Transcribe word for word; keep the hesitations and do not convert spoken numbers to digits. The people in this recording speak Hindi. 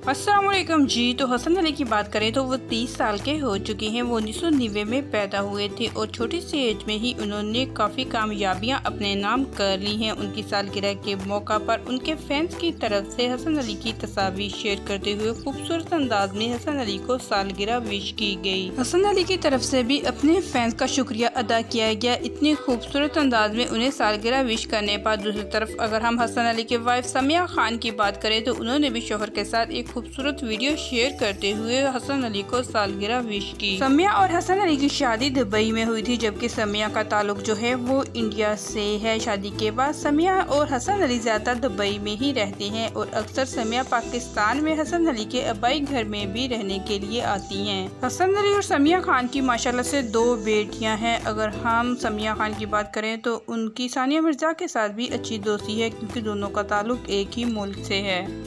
अस्सलाम वालेकुम जी। तो हसन अली की बात करें तो वो तीस साल के हो चुके हैं। वो उन्नीस सौ नब्बे में पैदा हुए थे और छोटी सी एज में ही उन्होंने काफ़ी कामयाबियां अपने नाम कर ली हैं। उनकी सालगिरह के मौका पर उनके फैंस की तरफ से हसन अली की तस्वीर शेयर करते हुए खूबसूरत अंदाज में हसन अली को सालगिरह विश की गई। हसन अली की तरफ से भी अपने फैंस का शुक्रिया अदा किया गया इतनी खूबसूरत अंदाज में उन्हें सालगिरह विश करने पर। दूसरी तरफ अगर हम हसन अली के वाइफ समिया खान की बात करें तो उन्होंने भी शोहर के साथ एक खूबसूरत वीडियो शेयर करते हुए हसन अली को सालगिरह विश की। समिया और हसन अली की शादी दुबई में हुई थी, जबकि समिया का ताल्लुक जो है वो इंडिया से है। शादी के बाद समिया और हसन अली ज्यादातर दुबई में ही रहते हैं और अक्सर समिया पाकिस्तान में हसन अली के अबाई घर में भी रहने के लिए आती हैं। हसन अली और समिया खान की माशाल्लाह से दो बेटियां हैं। अगर हम समिया खान की बात करें तो उनकी सानिया मिर्जा के साथ भी अच्छी दोस्ती है, क्योंकि दोनों का ताल्लुक एक ही मुल्क से है।